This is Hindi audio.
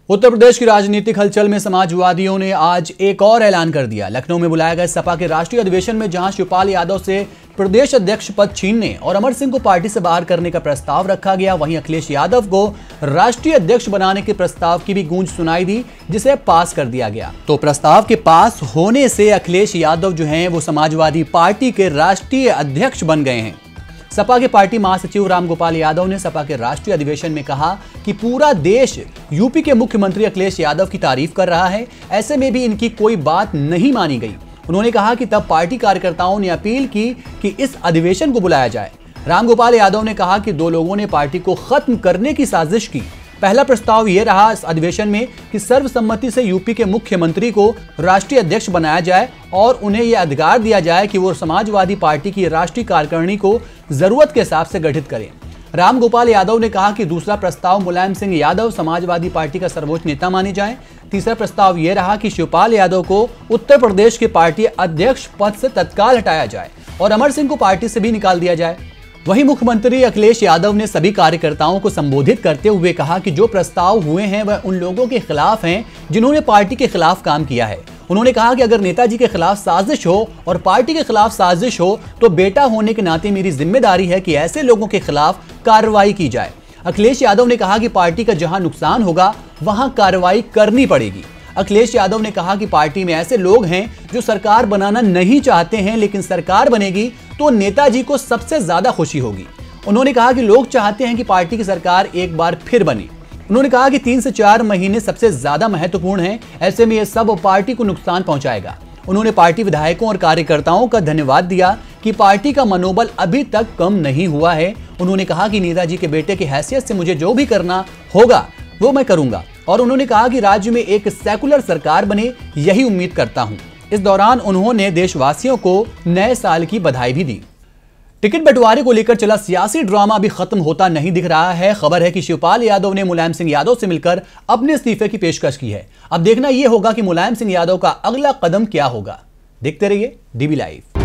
उत्तर प्रदेश की राजनीतिक हलचल में समाजवादियों ने आज एक और ऐलान कर दिया। लखनऊ में बुलाया गया सपा के राष्ट्रीय अधिवेशन में जहां शिवपाल यादव से प्रदेश अध्यक्ष पद छीनने और अमर सिंह को पार्टी से बाहर करने का प्रस्ताव रखा गया, वहीं अखिलेश यादव को राष्ट्रीय अध्यक्ष बनाने के प्रस्ताव की भी गूंज सुनाई दी, जिसे पास कर दिया गया। तो प्रस्ताव के पास होने से अखिलेश यादव जो हैं वो समाजवादी पार्टी के राष्ट्रीय अध्यक्ष बन गए हैं। सपा के पार्टी महासचिव रामगोपाल यादव ने सपा के राष्ट्रीय अधिवेशन में कहा कि पूरा देश यूपी के मुख्यमंत्री अखिलेश यादव की तारीफ कर रहा है, ऐसे में भी इनकी कोई बात नहीं मानी गई। उन्होंने कहा कि तब पार्टी कार्यकर्ताओं ने अपील की कि इस अधिवेशन को बुलाया जाए। रामगोपाल यादव ने कहा कि दो लोगों ने पार्टी को खत्म करने की साजिश की। पहला प्रस्ताव यह रहा इस अधिवेशन में कि सर्वसम्मति से यूपी के मुख्यमंत्री को राष्ट्रीय अध्यक्ष बनाया जाए और उन्हें यह अधिकार दिया जाए कि वो समाजवादी पार्टी की राष्ट्रीय कार्यकारिणी को जरूरत के हिसाब से गठित करें। रामगोपाल यादव ने कहा कि दूसरा प्रस्ताव मुलायम सिंह यादव समाजवादी पार्टी का सर्वोच्च नेता माने जाए। तीसरा प्रस्ताव यह रहा कि शिवपाल यादव को उत्तर प्रदेश के पार्टी अध्यक्ष पद से तत्काल हटाया जाए और अमर सिंह को पार्टी से भी निकाल दिया जाए। वहीं मुख्यमंत्री अखिलेश यादव ने सभी कार्यकर्ताओं को संबोधित करते हुए कहा कि जो प्रस्ताव हुए हैं वह उन लोगों के खिलाफ हैं जिन्होंने पार्टी के खिलाफ काम किया है। उन्होंने कहा कि अगर नेताजी के खिलाफ साजिश हो और पार्टी के खिलाफ साजिश हो तो बेटा होने के नाते मेरी जिम्मेदारी है कि ऐसे लोगों के खिलाफ कार्रवाई की जाए। अखिलेश यादव ने कहा कि पार्टी का जहां नुकसान होगा वहां कार्रवाई करनी पड़ेगी। अखिलेश यादव ने कहा कि पार्टी में ऐसे लोग हैं जो सरकार बनाना नहीं चाहते हैं, लेकिन सरकार बनेगी तो नेताजी को सबसे ज्यादा खुशी होगी। उन्होंने कहा कि लोग चाहते हैं कि पार्टी की सरकार एक बार फिर बने। उन्होंने कहा कि 3 से 4 महीने सबसे ज्यादा महत्वपूर्ण हैं, ऐसे में यह सब पार्टी को नुकसान पहुंचाएगा। उन्होंने पार्टी विधायकों और कार्यकर्ताओं का धन्यवाद दिया कि पार्टी का मनोबल अभी तक कम नहीं हुआ है। उन्होंने कहा कि नेताजी के बेटे की हैसियत से मुझे जो भी करना होगा वो मैं करूंगा और उन्होंने कहा कि राज्य में एक सेकुलर सरकार बने, यही उम्मीद करता हूं। इस दौरान उन्होंने देशवासियों को नए साल की बधाई भी दी। टिकट बंटवारे को लेकर चला सियासी ड्रामा अभी खत्म होता नहीं दिख रहा है। खबर है कि शिवपाल यादव ने मुलायम सिंह यादव से मिलकर अपने इस्तीफे की पेशकश की है। अब देखना यह होगा कि मुलायम सिंह यादव का अगला कदम क्या होगा। देखते रहिए डीबी लाइव।